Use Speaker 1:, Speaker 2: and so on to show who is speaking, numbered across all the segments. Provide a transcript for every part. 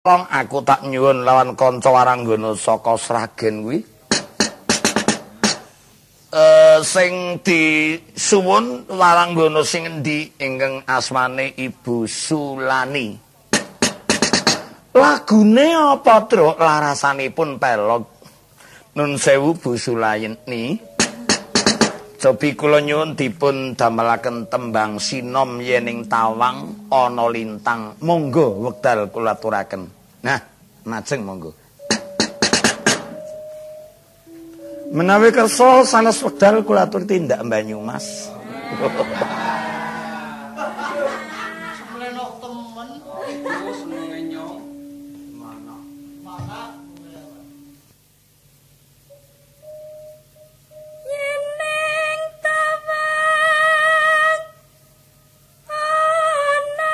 Speaker 1: Aku tak nyuwun lawan kanca Waranggana saka Sragen kuwi. Sing disuwun Waranggana sing endi ingkang asmane Ibu Sulani. Lagune apa, Truk? Larasanipun pelog. Nun sewu Bu Sulayeni. Cobi kula nyuwun dipun damelaken tembang sinom yening tawang ana lintang. Monggo wekdal kula aturaken. Nah, majeng monggo. Menawi kersa sanes wekdal kula atur tindak Banyumas.
Speaker 2: Mlenok temen. Terus ngenyong. Mana?
Speaker 3: Yeneng tawang ana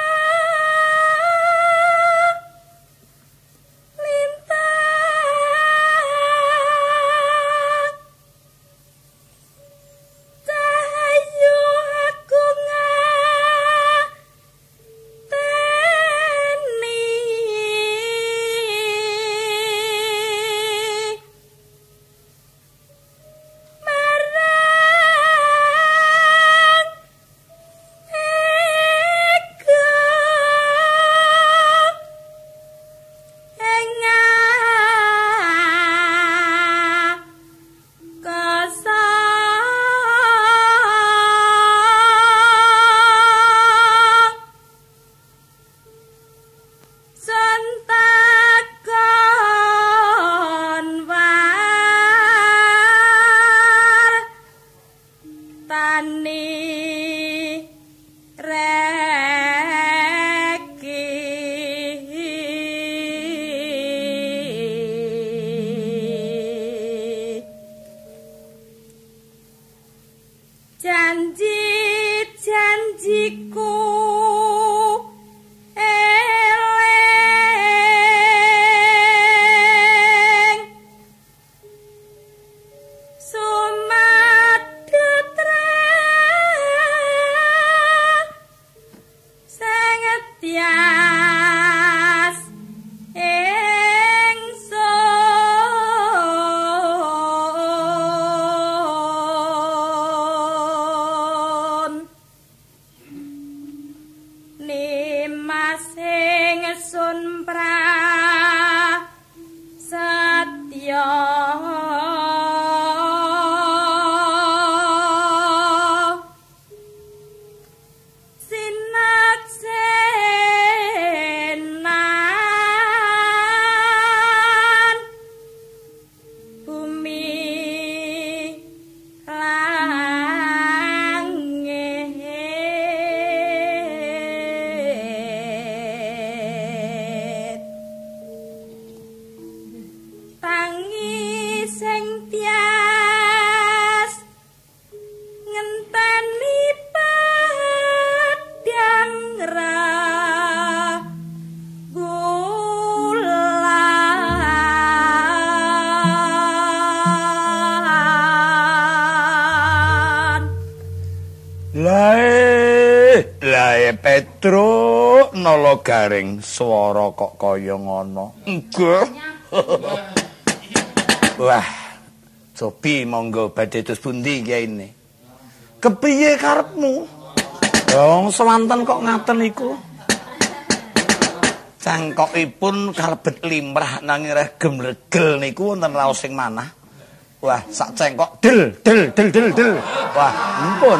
Speaker 1: Petro nala garing swara kok kaya ngono. Nggih. Wah. Cobi monggo badhe terus pundi kiyaine? Kepiye karepmu? Wong sewanten kok ngaten iku. Cangkokipun kalebet limrah nanging regem regel niku wonten raos sing manah. Wah, sak cengkok del. Wah, ampun.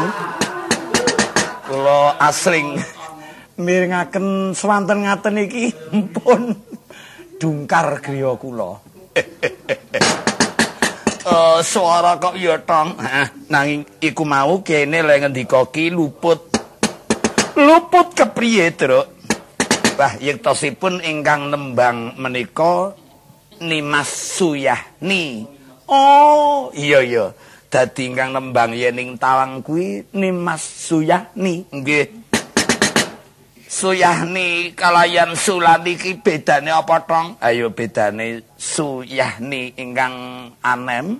Speaker 1: Kula asring mirengaken swanten ngaten iki ampun dungkar griya kula. Suara kok ya tong. Nanging iku mau kene le ngendika ki luput. Luput kepriye, Truk? Wah, yektosipun ingkang nembang menika Nimas Suyahni. Oh, iya. Dadi ingkang nembang yening tawang kuwi Nimas Suyahni. Nggih. Suyahni kalayan Sulani ki bedane apa, Tong? Ayo bedane Suyahni ingkang anem.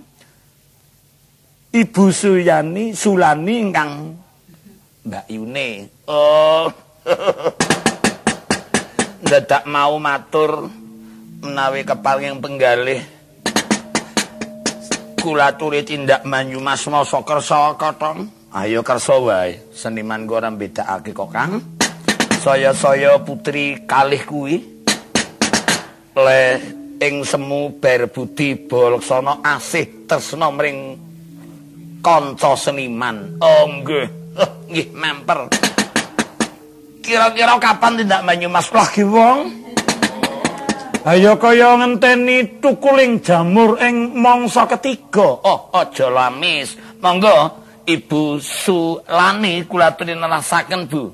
Speaker 1: Ibu Sulani ingkang Mbak Yune. Oh. Dadak mau matur menawi kepanging penggalih kula turi tindak Banyumas masa kersa katong. Ayo kersa wae. Seniman ku ora bedakake kok, Kang. Saya putri kalih kuwi le ing semu ber budi balaksana asih tresna mring kanca seniman. Oh nggih. Nggih memper. Kira-kira kapan tindak Banyumas lagi wong? Ayo kaya ngenteni tukuling jamur ing mangsa ketiga. Oh, aja lamis. Monggo Ibu Sulani kula aturi nerasaken, Bu.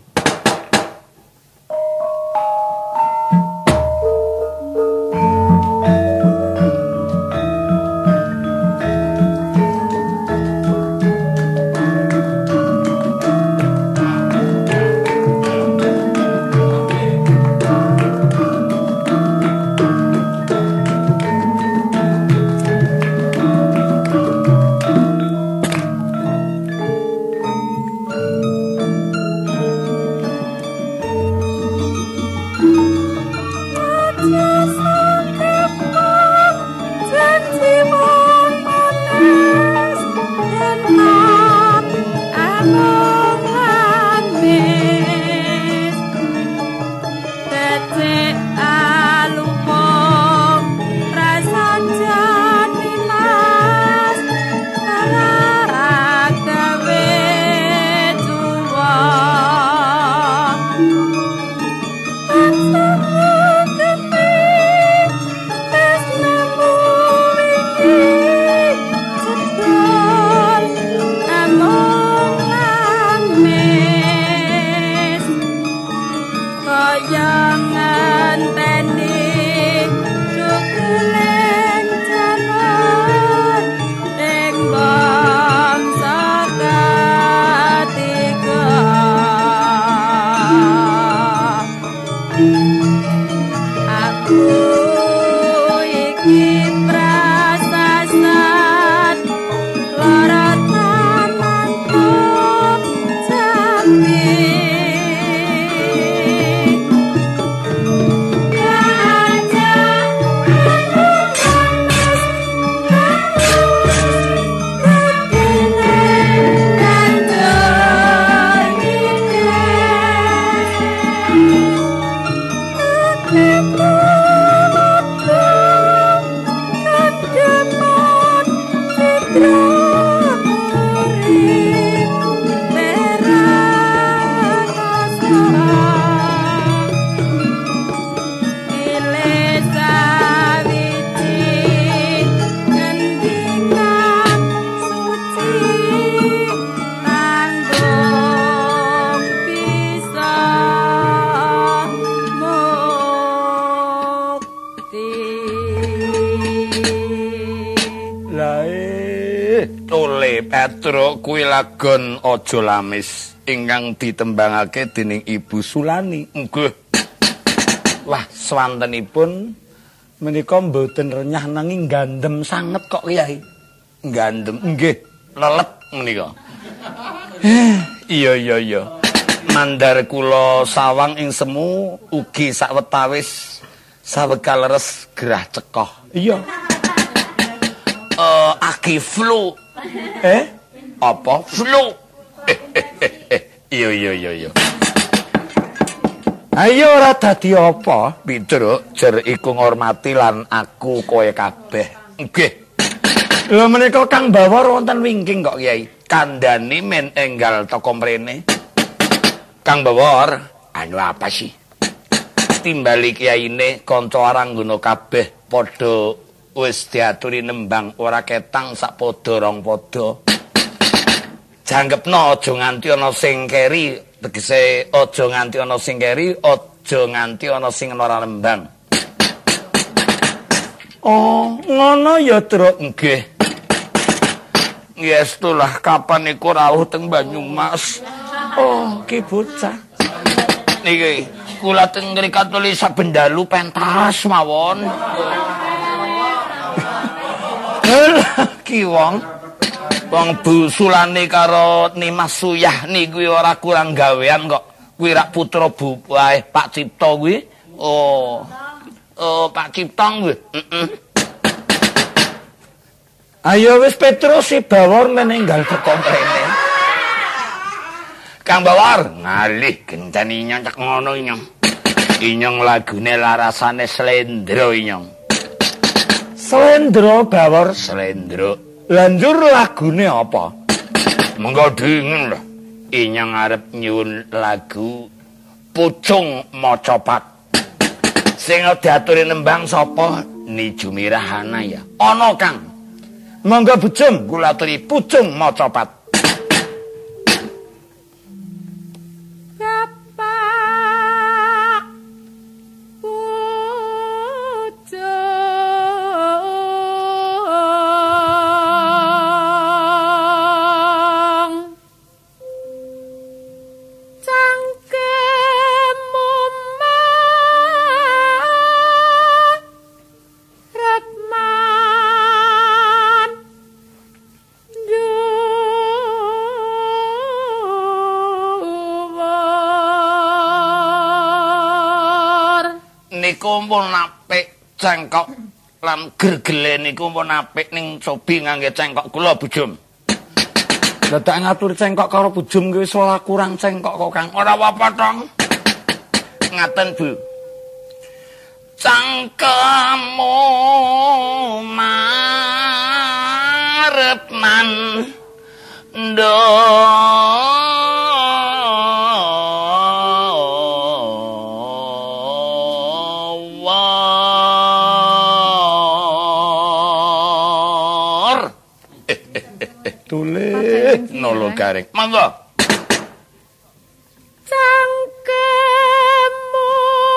Speaker 1: Petro kuwi lagon Aja Lamis ingkang ditembangake dening Ibu Sulani. Nggih. Wah, swantenipun menika mboten renyah nanging gandem sanget kok Kyai. Gandem nggih, lelet menika. Iya. Mandar kula sawang ing semu ugi sawetawis sawekal leres gerah cekoh. Iya. Aki flu. Apa? Flu. Iya. Ayo ora dadi apa? Pitruk, jer iku ngormati lan aku kowe kabeh. Nggih. Lha menika Kang Bawor wonten wingking kok Kyai. Kandhane men enggal toko mrene. Kang Bawor, anu apa sih? Timbali Kyaine kanca aranggana kabeh padha wis diaturi nembang ora ketang sak padha rong padha. Janggepno aja nganti ana sing keri, tegese aja nganti ana sing keri, aja nganti ana sing ora nembang. Oh, ngono ya, Truk. Nggih. Ngestulah kapan iku rawuh teng Banyumas. Oh, ki bocah. Niki kula teng ngriku tulis saben dalu pentas mawon. Ki wong Bu Sulani karo Nimas Suyah niku ora kurang gawean kok. Kuwi rak putra Bu Pak Cipta kuwi. Oh. Oh, Pak Ciptong nggih. Ayo wis Petrus si Bawor meninggal teko mrene. Kang Bawor, ngalih genteni inyong cek ngono inyong. Inyong lagune larasane Slendra inyong. Slendra Bawor, Slendra. Lanjur lagune apa? Mengko dingin lho. Inyong arep nyuwun lagu Pucung Mocopat. Sing diaturi nembang sapa? Ni Jumirah Hanaya. Ana Kang. Monggo bujum kula aturi Pucung Mocopat. Niku pun apik cengkok lan gergele niku pun apik ning cobi ngangge cengkok kula bujum. Lah tak ngatur cengkok karo bujum kuwi wis ora kurang cengkok kok Kang. Ora apa-apa tong. Ngaten Bu. Cangkemmu marepnan ndo nolo garing. Monggo.
Speaker 3: Cangkemmu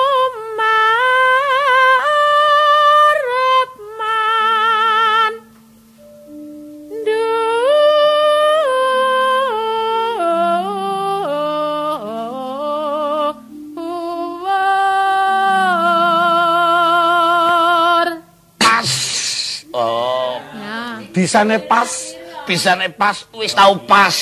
Speaker 3: marepman dhuwur.
Speaker 1: Pas. Oh.
Speaker 3: Nah.
Speaker 1: Bisane pas. Bisane pas wis tau pas.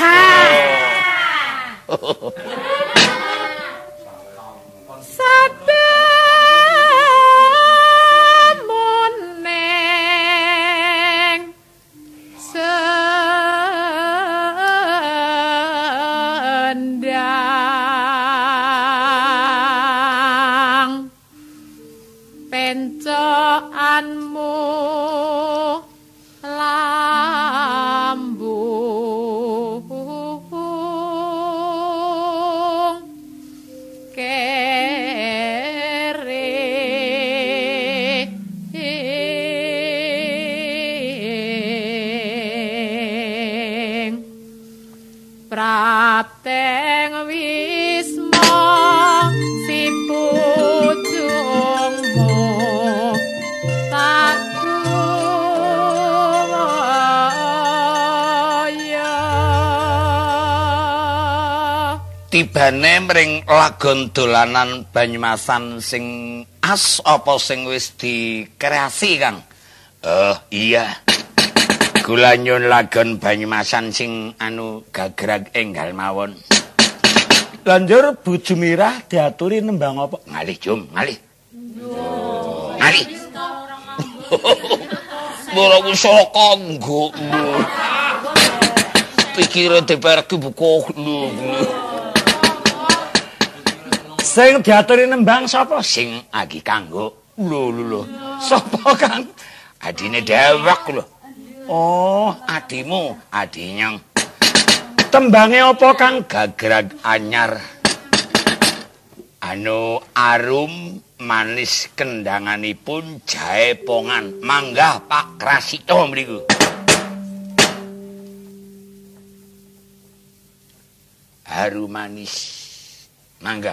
Speaker 3: Sabemuneng sendang pencokanmu Prapteng wisma si pucungmu tak kumaya.
Speaker 1: Tibane mring lagon dolanan Banyumasan sing as apa sing wis dikreasi Kang? Iya. Kula nyun lagon Banyumasan sing gagrag enggal mawon. Lanjur Bu Jumirah diaturi nembang apa? Ngalih Jum, ngalih. Ngalih. Ora usah kanggo. Pikire diperki buku lho. Sing diaturi nembang sapa? Sing agi kanggo. Lho. Sapa Kang? Adine dhewek lho. Oh, adimu, adinyang. Tembange apa Kang? Gagrag anyar. Arum manis kendanganipun jahe pongan. Manggah Pak Krasito mriku. Harum manis. Manggah.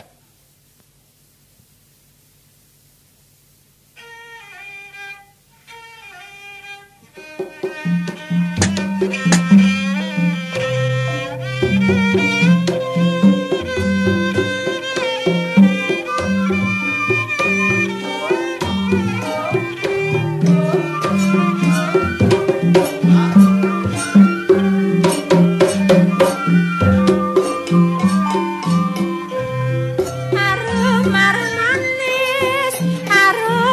Speaker 3: Harum manis, harum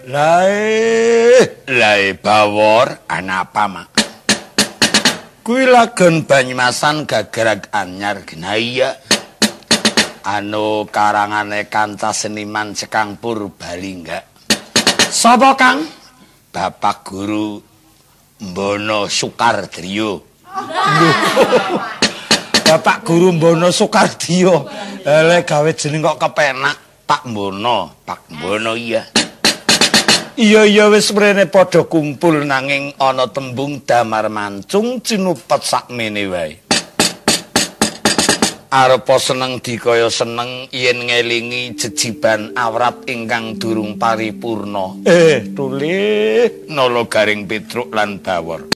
Speaker 1: Lae Bawor anapa mak? Kuwi lagon Banyumasan gagrag anyar gena iya. Anu karangane kanca seniman Sekang Purbalingga. Sapa Kang? Bapak Guru Mbono Sukardriyo. Bapak Guru Mbono Sukardriyo. Elek gawe jeneng kok kepenak. Pak Mbono iya. Iya wis mrene padha kumpul nanging ana tembung damar mancung cinupet sakmene wae. Arepa seneng dikaya seneng yen ngelingi jejiban awrat ingkang durung paripurna. Tulih nala Garing Petruk lan Bawor.